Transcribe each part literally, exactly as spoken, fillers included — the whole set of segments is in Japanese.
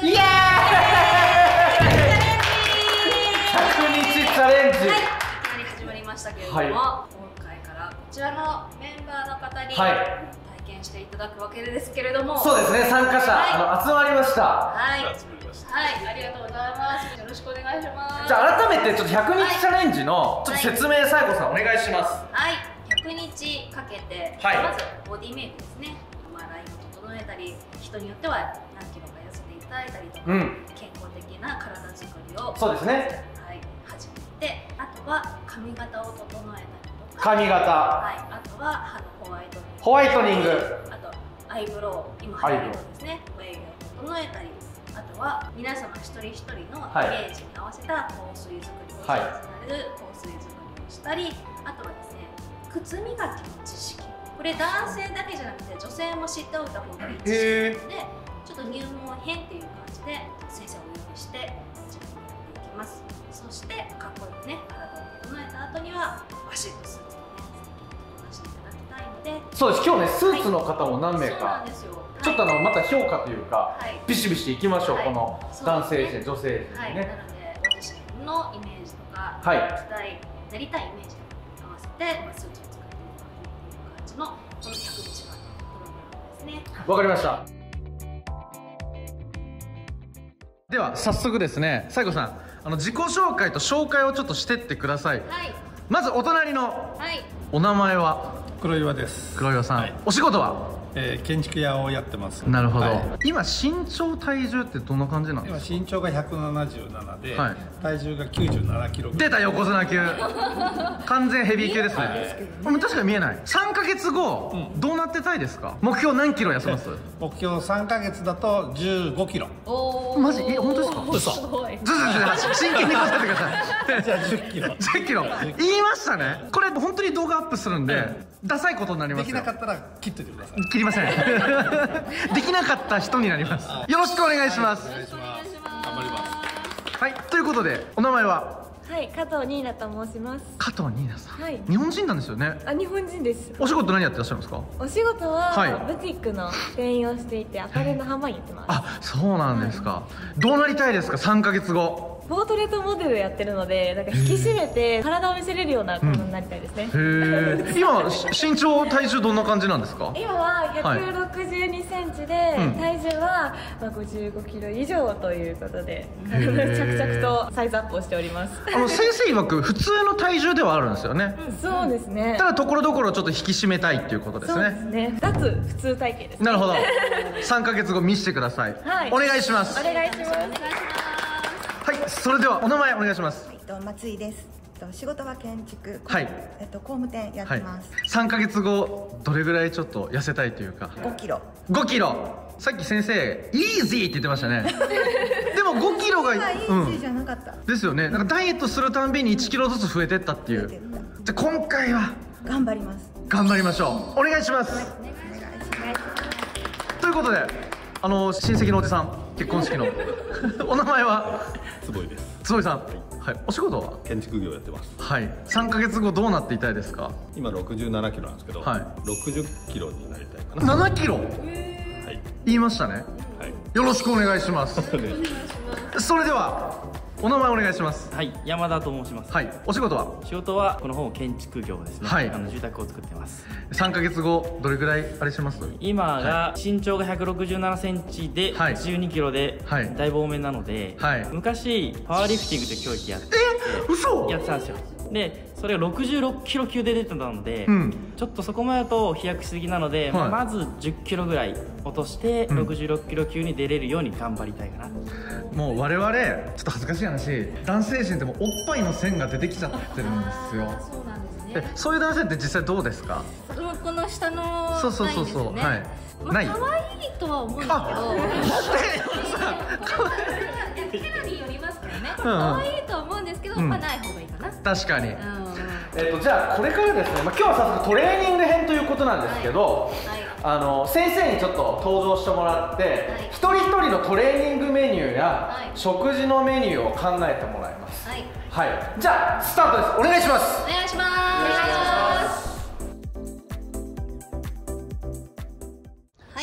イエーイひゃくにちチャレンジ、はい、いきなり始まりましたけれども、はい、今回からこちらのメンバーの方に、はい、体験していただくわけですけれども、そうですね、参加者、はい、あの集まりました。はい、はい、ありがとうございます。よろしくお願いします。じゃあ改めてちょっとひゃくにちチャレンジのちょっと説明、西郷さんお願いします。はい、ひゃくにちかけて、はい、まずボディメイクですね。まあラインを整えたり、人によっては何キロか痩せていただいたりとか、うん、健康的な体作りを、そうですね、はい、始めて、あとは髪型を整えたりとか、髪型、はい、あとは歯のホワイトニング、ホワイトニング、あとアイブロウ、今流行りのですね、眉毛を整えたり、あとは皆様一人一人のイメージに合わせた香水作りをしやすくなる香水作りをしたり、あとはですね、靴磨きの知識、これ男性だけじゃなくて女性も知っておいた方がいい知識なので、ちょっと入門編っていう感じで先生をお呼びして自分にやっていきます。そしてかっこよくね、体を整えた後にはバシッとスーツをね、整えていただきたいので、そうです、今日ねスーツの方も何名か、ちょっとあのまた評価というか、はい、ビシビシいきましょう、はい、この男性陣、ね、女性陣ね、はい、なのでご自身のイメージとか、はい、なりたいイメージに合わせて、まあ、スーツを作っていくという感じのこのひゃくにちかんのプログラムですね。わかりました。では早速ですね、西郷さん、あの自己紹介と紹介をちょっとしてってください。はい、まずお隣の、はい、お名前は黒岩です。 黒岩さん、はい、お仕事はえー、建築屋をやってます。 なるほど、はい、今身長体重ってどんな感じなんですか？ 今身長がひゃくななじゅうななで、はい、体重がきゅうじゅうななキロ。 出た、横綱級完全ヘビー級ですね、はい、確かに見えない。さんかげつご、うん、どうなってたいですか？目標何キロ痩せます？目標さんかげつだとじゅうごキロ。 おー、マジ？え、本当ですか？嘘。すごい。真剣に答えてください。じゃあじゅっキロ。じゅっキロ言いましたね。これ本当に動画アップするんで、うん、ダサいことになりますよ。 できなかったら切っててください。 切りません。できなかった人になります。よろしくお願いします。 はい、お願いします。頑張ります。 はい、ということでお名前は？ はい、加藤ニーナと申します。 加藤ニーナさん、はい、日本人なんですよね。 あ、日本人です。 お仕事何やってらっしゃるんですか？ お仕事は、はい、ブティックの店員をしていて、アパレルの販売員やってます。あ、 そうなんですか、はい、どうなりたいですか？さんかげつご。 ポートレートモデルやってるので、なんか引き締めて体を見せれるようなものになりたいですね。うん、へ今身長体重どんな感じなんですか？ 今はひゃくろくじゅうにセンチで、はい、体重はまあごじゅうごキロ以上ということで、着々とサイズアップをしております。 あの先生曰く普通の体重ではあるんですよね。 うん、そうですね。 ただところどころちょっと引き締めたいっていうことですね。そうですね。脱普通体型です、ね。 なるほど。さんかげつご見せてください。はい、お願いします。 お願いします。 はい、それではお名前お願いします。 はい、と松井です。と仕事は建築、はい、えっと工務店やってます。はい、 さんかげつごどれぐらいちょっと痩せたいというか。 ごキロ。 ごキロ。さっき先生イージーって言ってましたね。でもごキロがイージーじゃなかった。 ですよね。なんかダイエットするたんびにいちキロずつ増えてったっていう。じゃあ今回は頑張ります。 頑張りましょう。お願いします。はい、お願いします。ということで、あの親戚のおじさん結婚式のお名前は坪井です。 坪井さん、はい、お仕事は建築業やってます。 はい、さんかげつごどうなっていたいですか？ 今ろくじゅうななキロなんですけど、はい、ろくじゅっキロになりたいかな。 ななキロ？はい、言いましたね。はい、よろしくお願いします。それではお名前お願いします。 はい、山田と申します。 はい、お仕事は？ 仕事はこの方建築業ですね。はい、あの住宅を作ってます。 さんかげつごどれぐらいあれします？ 今が身長がひゃくろくじゅうななセンチではちじゅうにキロでだいぶ多めなので、はい、昔パワーリフティングで教育やってて、 え、嘘？ やってたんですよ。でそれがろくじゅうろっキロ級で出てたので、うん、ちょっとそこまでだと飛躍しすぎなので、はい、まずじゅっキロぐらい落としてろくじゅうろっキロ級に出れるように頑張りたいかな。 もう我々ちょっと恥ずかしい話、男性陣でもおっぱいの線が出てきちゃってるんですよ。 そうなんですね。 そういう男性って実際どうですか？ この下のそうそうそうそう、はい。 まあ可愛いとは思うんですけど。キャラによりますからね。可愛いとは思うんですけど、まあない方がいいかな。 確かに。えっとじゃあこれからですね、まあ今日は早速トレーニング編ということなんですけど、あの先生にちょっと登場してもらって、一人一人のトレーニングメニューや食事のメニューを考えてもらいます。はい。はい。じゃあスタートです。お願いします。 お願いします。お願いします。は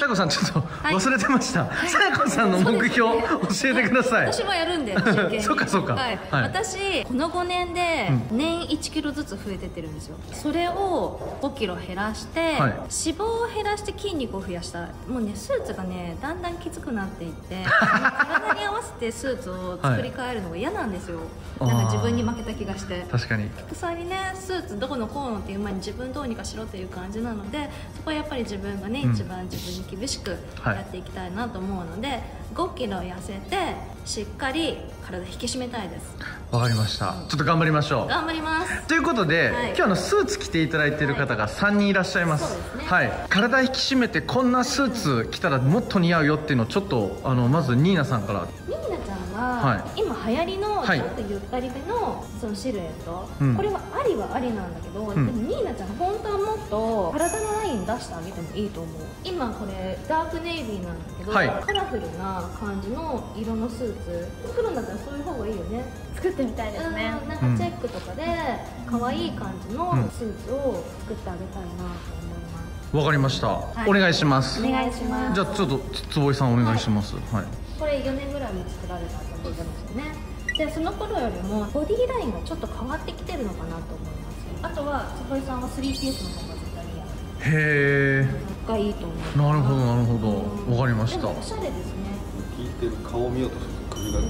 さやこさんちょっと忘れてました。さやこさんの目標教えてください。 私もやるんで。 そうかそうか。 私このごねんで年いちキロずつ増えてってるんですよ。それをごキロ減らして脂肪を減らして筋肉を増やした。もうねスーツがねだんだんきつくなっていって体に合わせてスーツを作り変えるのが嫌なんですよ。なんか自分に負けた気がして。 確かに服装にねスーツどこのこうのっていう前に自分どうにかしろっていう感じなので、そこはやっぱり自分がね、うん、一番自分に厳しくやっていきたいなと思うので、はい、ごキロ痩せてしっかり体引き締めたいです。 わかりました、うん、ちょっと頑張りましょう。 頑張ります。 ということで、はい、今日のスーツ着ていただいている方がさんにんいらっしゃいます。はい、ねはい、体引き締めてこんなスーツ着たらもっと似合うよっていうのをちょっとあのまずニーナさんから。 ニーナちゃんは、はい、今流行りのちょっとゆったりめのそのシルエット、うん、これはありはありなんだけど、うん、でもニーナちゃん本当はもっと体のライン出してあげてもいいと思う。今これダークネイビーなんだけど、はい、カラフルな感じの色のスーツ、作るんだったらそういう方がいいよね。 作ってみたいですね。 なんかチェックとかで可愛い感じのスーツを作ってあげたいなと思います。 わかりました、はい、お願いします。 お願いします。 じゃあちょっと坪井さんお願いします。はい、はい、 これよねんぐらいも作られたと思いますよね。でその頃よりもボディラインがちょっと変わってきてるのかなと思います。あとは坪井さんは スリーピース の方が絶対にやる。 へえ。 がいいと思う。 なるほどなるほど、わかりました。 おしゃれですね。 聞いてる顔を見ようとすると首が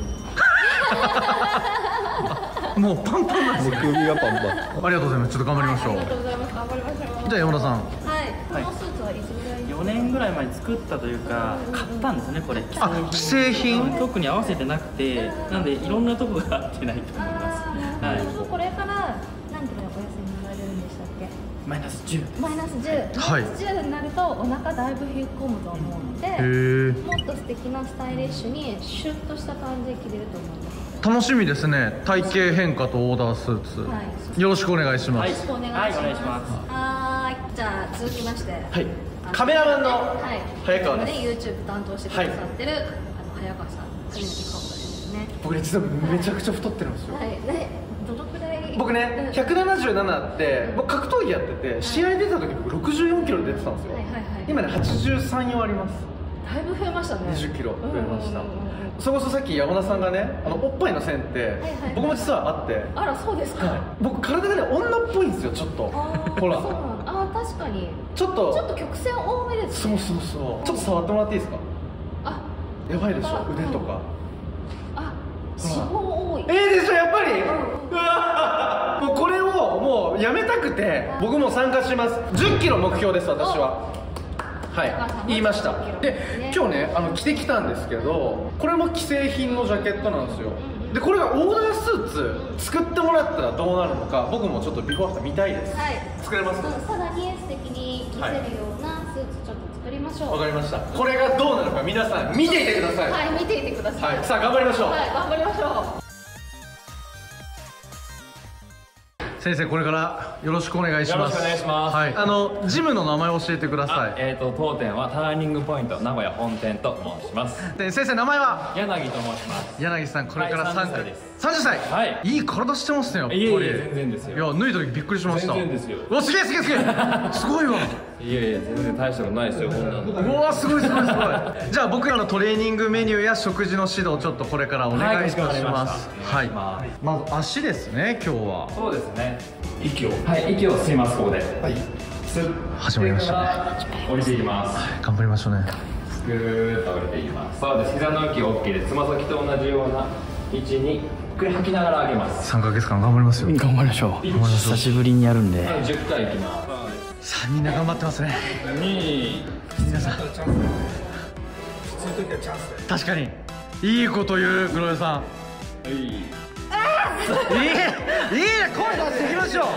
もうパンパンなんですよ。 首がパンパン。 ありがとうございます。ちょっと頑張りましょう。 ありがとうございます。頑張りましょう。 じゃあ山田さん。 はい。このスーツはいつぐらい？ よねんぐらい前に作ったというか買ったんですねこれ。 あ、既製品。 特に合わせてなくて、なんでいろんなとこが合ってないと思います。 はい。これから何キロお痩せになられるんでしたっけ？ マイナスじゅう。 マイナスじゅう。 はい。 マイナスじゅうになるとお腹だいぶ引っ込むと思うので、もっと素敵なスタイリッシュにシュッとした感じで着れると思います。 楽しみですね。体型変化とオーダースーツ、はい、よろしくお願いします。 よろしくお願いします。はい、お願いします。はい、じゃあ続きまして、はい、 カメラマンの早川です。 ね、YouTube 担当してくださってる、はい、あの早川さん、初めて顔出しですね。 僕ね実はめちゃくちゃ太ってるんですよ。 はい、ね、どのくらい？ 僕ね、ひゃくななじゅうななって僕格闘技やってて、試合出た時僕ろくじゅうよんキロで出てたんですよ。はいはいはい。今ねはちじゅうさん、よんあります。 だいぶ増えましたね。 にじゅっキロ増えました。それこそさっき山田さんがね、あのおっぱいの線って僕も実はあって、 あらそうですか。はい、 僕体がね女っぽいんですよちょっと。ほら。 そうなん。あ確かに。 ちょっとちょっと曲線多めですね。そうそうそう。ちょっと触ってもらっていいですか。 あ、 やばいでしょ腕とか。 あ、脂肪多い。 ええでしょやっぱり。うわ。もうこれをもうやめたくて僕も参加します。じゅっキロ目標です私は。はい、言いました。で、今日ね、あの着てきたんですけど、これも既製品のジャケットなんですよ。で、これがオーダースーツ作ってもらったらどうなるのか、僕もちょっとビフォーアフター見たいです。はい、作れますか？さらに素敵に見せるようなスーツちょっと作りましょう。わかりました。これがどうなるか皆さん見ていてください。はい、見ていてください。はい、さあ頑張りましょう。はい、頑張りましょう。先生これからよろしくお願いします。よろしくお願いします。はい。あのジムの名前を教えてください。えっと当店はターニングポイント名古屋本店と申します。で先生名前は柳と申します。柳さんこれからさんかいです。さんじゅっさい。はい。いい体してますねやっぱり。いえいえ全然ですよ。いや脱いだ時びっくりしました。全然ですよ。うわすげえすげえすげえ。すごいわ。いえいえ全然大したことないですよこんなの。うわすごいすごいすごい。じゃあ僕らのトレーニングメニューや食事の指導ちょっとこれからお願いします。はい。まず足ですね今日は。そうですね。息をはい息を吸いますここで。はい。始まりましたね。降りていきます。頑張りましょうね。ぐーっと降りていきます。そうです。膝の息 OK でつま先と同じような位置にゆっくり吐きながら上げます。さんかげつかん頑張りますよ。頑張りましょう。久しぶりにやるんでじゅっかいいきます。さあみんな頑張ってますね。に皆さん確かにいいこと言う黒田さん。いいいいいい声出していきましょう。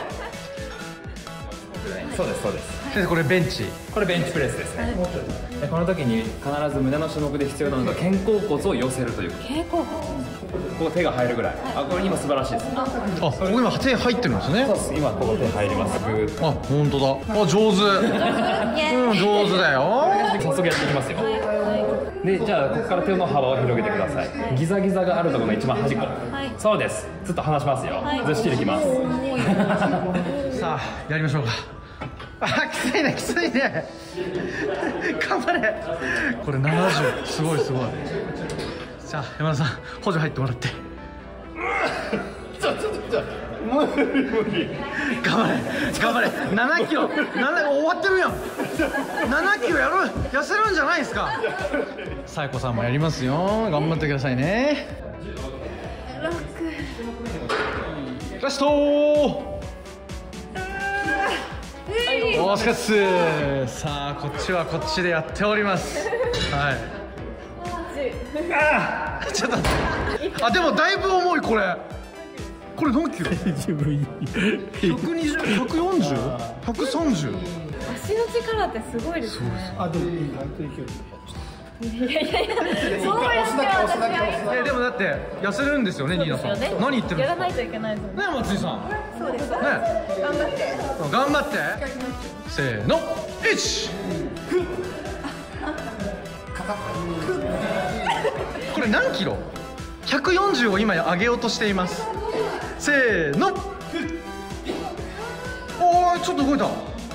そうですそうです。先生これベンチこれベンチプレスですね。でこの時に必ず胸の種目で必要なのが肩甲骨を寄せるということ。肩甲骨ここ手が入るぐらい。あこれ今素晴らしいです。あここ今手入ってるんですね。そうです今ここ手入ります。グーッと。あ本当だ。あ上手。うん上手だよ。早速やっていきますよ。でじゃあここから手の幅を広げてください。ギザギザがあるところの一番端っこ。そうです。ずっと離しますよ。ずっしりきます。さあやりましょうか。 あ、きついねきついね頑張れ。これななじゅう、すごいすごい。じゃあ山田さん補助入ってもらって。 ちょちょちょ無理無理。 頑張れ頑張れ。ななキロなな終わってるやん。ななキロやろう、痩せるんじゃないですか。さやこさんもやりますよ、頑張ってくださいね。ラストー。お疲れっす。さあこっちはこっちでやっております。はい。ああちょっと待って。あでもだいぶ重いこれ。これ何キロ？ひゃくにじゅう、ひゃくよんじゅう、ひゃくさんじゅう。 足の力ってすごいですね。 あでもいいな。 いやいやいや、そうやって私は。 えでもだって痩せるんですよね、ニーナさん。何言ってるんですか。 やらないといけないですね。 松井さん。 そうですね。 ね。 頑張って。 頑張って。せーの、いち。これ何キロ？ひゃくよんじゅうを今上げようとしています。せーの。おー、ちょっと動いた。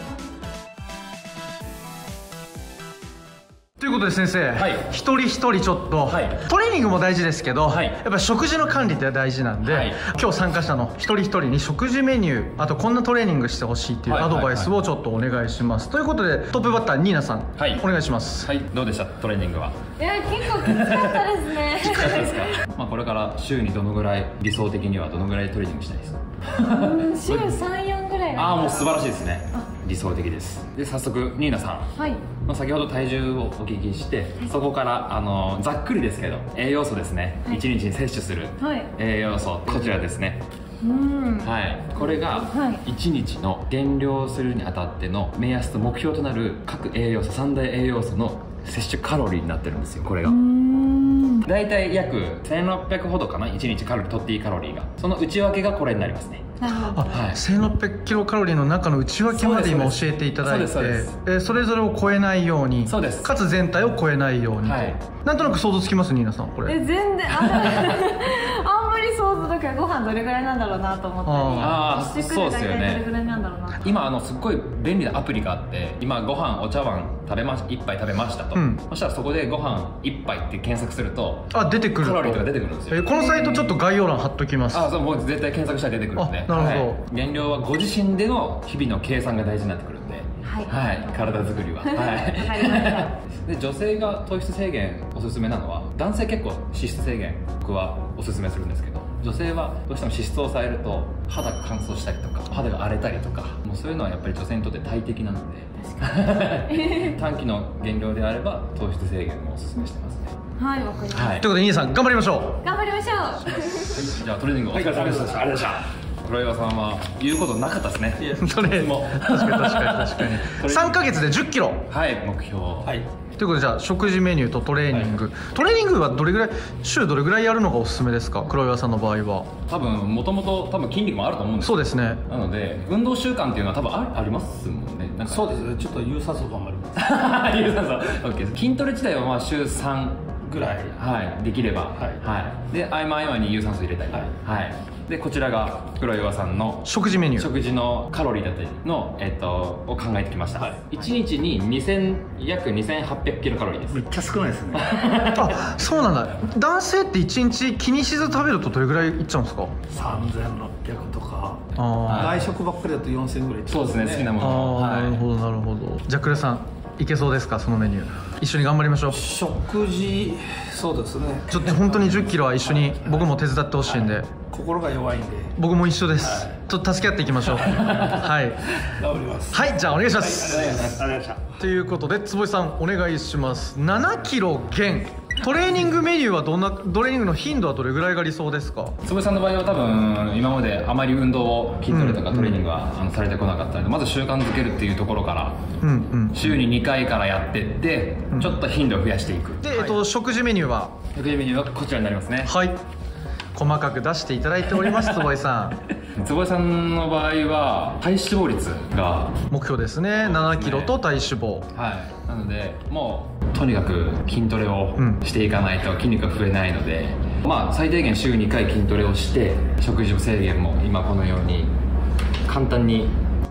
ということで先生、はい、一人一人ちょっと、はい、トレーニングも大事ですけど、はい、やっぱ食事の管理って大事なんで、はい、今日参加者の一人一人に食事メニュー、あとこんなトレーニングしてほしいっていうアドバイスをちょっとお願いします。ということでトップバッターニーナさん、はい、お願いします。 はい、どうでしたトレーニングは。 いや結構きつかったですね。 きつかったですか。まあこれから週にどのぐらい、理想的にはどのぐらいトレーニングしたいですか。 週さん、よんぐらい。 ああもう素晴らしいですね。理想的です。で早速ニーナさん、はい、先ほど体重をお聞きして、はい、そこからあのざっくりですけど栄養素ですね、はい、いちにちに摂取する栄養素、こちらですね。うんはい、これがいちにちの減量するにあたっての目安と目標となる各栄養素、三大栄養素の摂取カロリーになってるんですよ。これがだいたい約せんろっぴゃくほどかな、いちにちカロリー、とっていいカロリーが、その内訳がこれになりますね。 あ、はい、せんろっぴゃくキロカロリーの中の内訳まで今教えていただいて、そ, えそれぞれを超えないように、そうです、かつ全体を超えないように、はい、なんとなく想像つきますニーナさんこれ。 え全然あんまり想像だけどご飯どれぐらいなんだろうなと思ったり、 ああそうですよね。 どれぐらいなんだろうな。 今あのすっごい便利なアプリがあって、今ご飯お茶碗食べまし一杯食べましたと、うん、そしたらそこでご飯一杯って検索するとあ出てくるカロリーとか出てくるんですよ。 えこのサイトちょっと概要欄貼っときます。 あそうもう絶対検索したら出てくるんで。なるほど、はい、減量はご自身での日々の計算が大事になってくるんで、はい、はい、体作りははいで女性が糖質制限おすすめなのは、男性結構脂質制限僕はおすすめするんですけど、女性はどうしても脂質を抑えると肌が乾燥したりとか肌が荒れたりとか、もうそういうのはやっぱり女性にとって大敵なので短期の減量であれば糖質制限もおすすめしてますね。 はい、わかりました、はい、 ということでニーナさん頑張りましょう。 頑張りましょうじゃあトレーニングお疲れ様でした。ありがとうございました。黒岩さんは言うことなかったですね。 それも確かに確かに確かにさんかげつでじゅっキロ、 はい目標、はいということで、じゃあ食事メニューとトレーニング、はい、トレーニングはどれぐらい、週どれぐらいやるのがおすすめですか、黒岩さんの場合は。 多分もともと多分筋肉もあると思うんです。 そうですね。 なので運動習慣っていうのは多分 あ, ありますもんね。なんかそうですね、ちょっと有酸素頑張ります有酸素 OK。 筋トレ自体はまあ週さんぐらい、はい、できれば、はいはい、で合間合間に有酸素入れたり、はい、はい、でこちらが黒岩さんの食事メニュー、 食事のカロリーだったりの、えー、とを考えてきました、はい、いちにちににせん約にせんはっぴゃくキロカロリーです。 めっちゃ少ないですねあ、そうなんだ。男性っていちにち気にしず食べるとどれぐらいいっちゃうんですか。 さんぜんろっぴゃくとか、あ外食ばっかりだとよんせんぐらいいっちゃうんですね。そうですね、好きなもの。 あ、はい、なるほどなるほど。じゃあ黒さんいけそうですか、そのメニュー一緒に頑張りましょう。 食事、そうですね、 ちょっと本当にじゅっキロは一緒に僕も手伝ってほしいんで、はい、 心が弱いんで僕も一緒です、はい、ちょっと助け合っていきましょうはい頑張ります。 はい、じゃあお願いします、 はい、ありがとうございました。 ということで坪井さんお願いします。ななキロ減、トレーニングメニューはどんな、トレーニングの頻度はどれぐらいが理想ですか。 坪井さんの場合は多分今まであまり運動を筋トレとかトレーニングは、うん、あのされてこなかったので、まず習慣づけるっていうところから、うんうん、週ににかいからやってって、うん、ちょっと頻度を増やしていく。 で、はい、えっと、食事メニューは食事メニューはこちらになりますね。 はい、細かく出していただいております坪井さん坪井さんの場合は体脂肪率が目標ですね。ななキロと体脂肪、 はい、なのでもうとにかく筋トレをしていかないと筋肉が増えないので、うん、まあ最低限週にかい筋トレをして食事制限も今このように簡単にで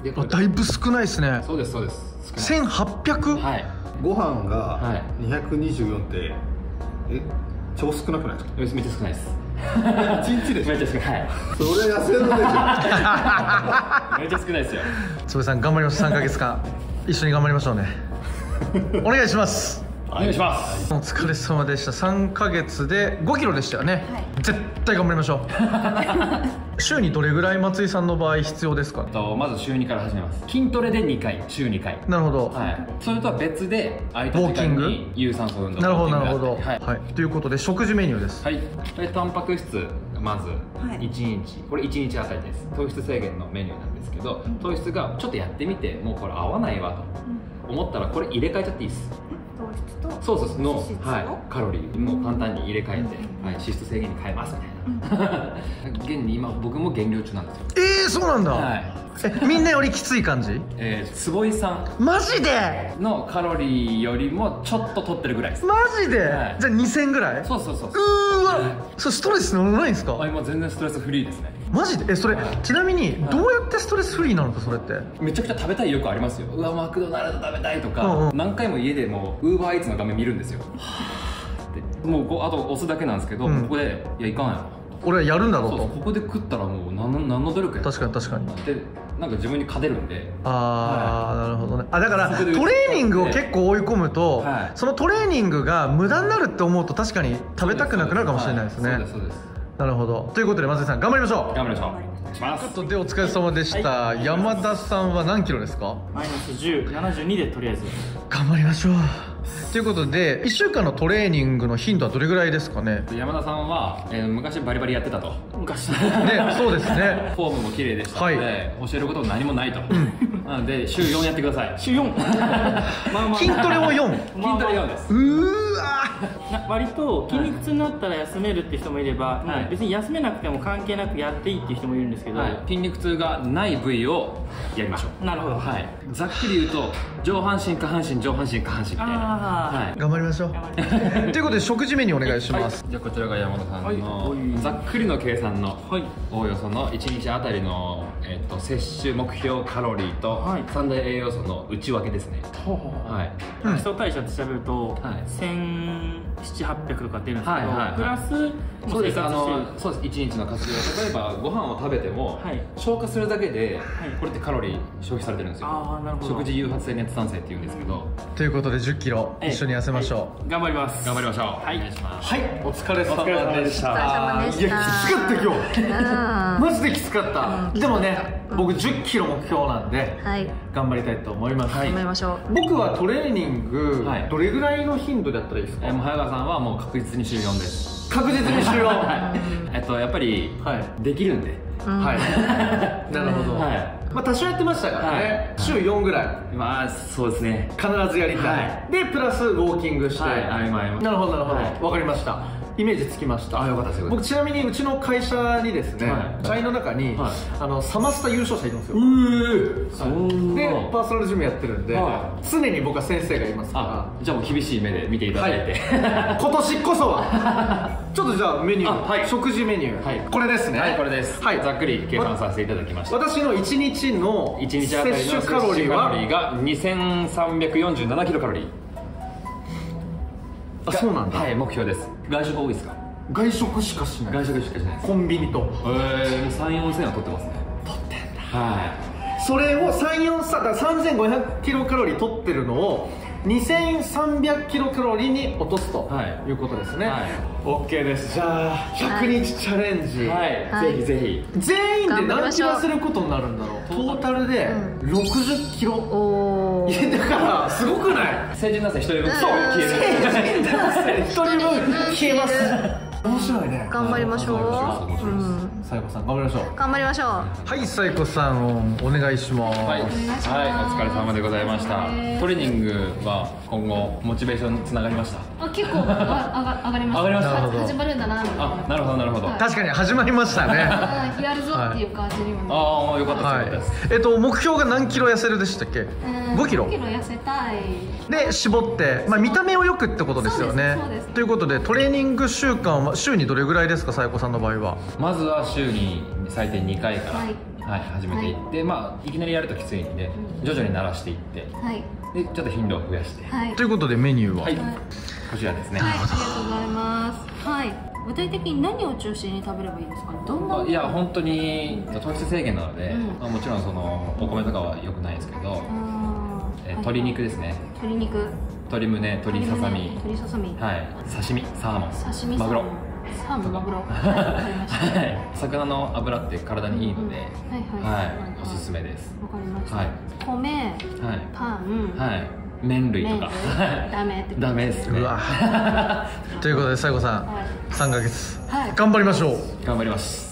でだいぶ少ないですね。 そうですそうです。 せんはっぴゃく。 はい。 ご飯がにひゃくにじゅうよんって、え超少なくないですか？ めっちゃ少ないです。 一日でしょ？ めっちゃ少ない。 それ痩せるでしょ。 めっちゃ少ないですよ。 つぶさん頑張りましょう。さんかげつかん一緒に頑張りましょうね。お願いします。 お願いします。 お疲れ様でした。さんかげつでごキロでしたよね、はい、絶対頑張りましょう。週にどれぐらい松井さんの場合必要ですかね？ とまず週にから始めます。筋トレでにかい、週にかい。 なるほど、 はい、それとは別で空いた時間に有酸素運動。 なるほどなるほど、はい、はい、ということで食事メニューです。 はい、タンパク質まずいちにち、これいちにちあたりです。糖質制限のメニューなんですけど、糖質がちょっとやってみてもうこれ合わないわと思ったらこれ入れ替えちゃっていいです。そうそうの、はい、カロリーも簡単に入れ替えて、はい、脂質制限に変えますみたいな。現に今僕も減量中なんですよ。 えー、そうなんだ。はい、えみんなよりきつい感じ？ えー、坪井さんマジでのカロリーよりもちょっと取ってるぐらいです。 マジで、はい、じゃあにせんぐらい？ そうそうそう。 うーわ、それストレス乗らないんですか？ あ、今全然ストレスフリーですね。 マジで？え、それ、はい、ちなみにどうやってストレスフリーなのか、それって。 めちゃくちゃ食べたい欲ありますよ。うわ、マクドナルド食べたいとか、うんうん、何回も家でもウーバーイーツの画面見るんですよ。もうこうあと押すだけなんですけど、うん、ここで「いやいかんやろ」 俺はやるんだろうと。 そうそう、ここで食ったらもう何の何の努力や。 確かに確かに。 でなんか自分に勝てるんで。 ああ、はい、なるほどね。あ、だからトレーニングを結構追い込むと、はい、そのトレーニングが無駄になるって思うと確かに食べたくなくなるかもしれないですね。そうですそうです。なるほど。ということで松井さん頑張りましょう。 頑張りましょう。します。 ちょっとでお疲れ様でした、はい、山田さんは何キロですか？ マイナスじゅう、ななじゅうにでとりあえず頑張りましょう。ということでいっしゅうかんのトレーニングの頻度はどれぐらいですかね？ 山田さんは、えー、昔バリバリやってたと。 昔ね、そうですね。 フォームも綺麗でしたので、はい、教えることも何もないと、うん、なので週よんやってください。 週よんまあ、まあ、 筋トレもよん。 筋トレよんです。 うーわ割と筋肉痛になったら休めるって人もいれば、はい、別に休めなくても関係なくやっていいっていう人もいるんですけど、はい、 筋肉痛がない部位をやりましょう。 なるほど、 はい、ざっくり言うと上半身下半身上半身下半身みたいな、 はい、頑張りましょう。ということで食事メニューお願いします。 はい、じゃあこちらが山田さんの、はい、ざっくりの計算のおおよそのいちにちあたりの、えー、と摂取目標カロリーと三大栄養素の内訳ですね。 はい、基礎代謝って調べると、はい、せんななひゃく、はっぴゃくとか出るんですけど、プラスそうです、あのそうです、いちにちの活動、例えばご飯を食べても、はい、消化するだけで、はい、これってカロリー消費されてるんですよ。あ、なるほど。食事誘発性熱産生っていうんですけど。 ということでじゅっキロ一緒に痩せましょう。はい、 頑張ります。 頑張りましょう。はい、 お願いします。はい、お疲れ様でした。 お疲れ様でした。 いや、きつかった今日。マジできつかった。うん、でもね、僕じゅっキロ目標なんで、はい、頑張りたいと思います。 頑張りましょう。 僕はトレーニング、はい、どれぐらいの頻度だったらいいですか？ えー、もう早川さんはもう確実に週よんです。 確実に週よん。 はい、えっとやっぱり、はい、できるんで。 はい。なるほど。はい。まあ多少やってましたからね。週よんぐらい。 まあそうですね。 必ずやりたい。でプラスウォーキングして。はい。なるほどなるほど。わかりました。イメージつきました。あ、よかったです。僕ちなみにうちの会社にですね、社員の中にあのサマスタ優勝者いるんですよ。でパーソナルジムやってるんで、常に僕は先生がいますから。 じゃあもう厳しい目で見ていただいて、 今年こそはちょっとじゃあメニュー、食事メニューこれですね。 はい、これです。はい、ざっくり計算させていただきました。 私のいちにちの摂取カロリーはがにせんさんびゃくよんじゅうななキロカロリー。 あ、そうなんだ。 はい、目標です。外食多いですか？ 外食しかしない。 外食しかしないです。 コンビニと。 ええ、さん、よんせんは取ってますね。 取ってんだ。 はい。 それをさん、よん、さんぜんごひゃくキロカロリー取ってるのをにせんさんびゃくキロカロリーに落とすということですね。はい。オッケーです。じゃあひゃくにちチャレンジ。 はい。ぜひぜひ。 全員で何キロ痩せることになるんだろう。トータルでろくじゅっキロ。おお。いやだからすごくない？ 成人男性一人分消える。成人男性一人分消えます。面白いね。 頑張りましょう。うん。 サイコさん頑張りましょう。 頑張りましょう。 はい、サイコさんお願いします。はい、はい、お疲れ様でございました。トレーニングは今後モチベーションつながりました。 あ、結構上が上がりました。上がりました。始まるんだな。 あ、なるほどなるほど。 確かに始まりましたね。 やるぞっていう感じにも。 ああ、よかったです。 えっと目標が何キロ痩せるでしたっけ？ごキロ。 ごキロ痩せたい。 で絞って、まあ見た目をよくってことですよね。ということでトレーニング習慣は週にどれぐらいですか、サイコさんの場合は？ まずは週に最低にかいから、 はい始めていって、まあいきなりやるときついんで徐々に慣らしていって、でちょっと頻度を増やして、 ということでメニューはこちらですね。 はい、ありがとうございます。はい、具体的に何を中心に食べればいいですかね。どんな。 いや本当に糖質制限なので、まあもちろんそのお米とかは良くないですけど、鶏肉ですね。 鶏肉。 鶏胸、鶏ささみ。 鶏ささみ。 はい。刺身、サーモン。 刺身。 マグロ。 サーモン、マグロ。 はい。魚の油って体にいいので、はい。おすすめです。 わかりました。米、パン、 はい。麺類とか。 ダメって。 ダメですね。 うわ。ということで西郷さん、さんかげつ頑張りましょう。 頑張ります。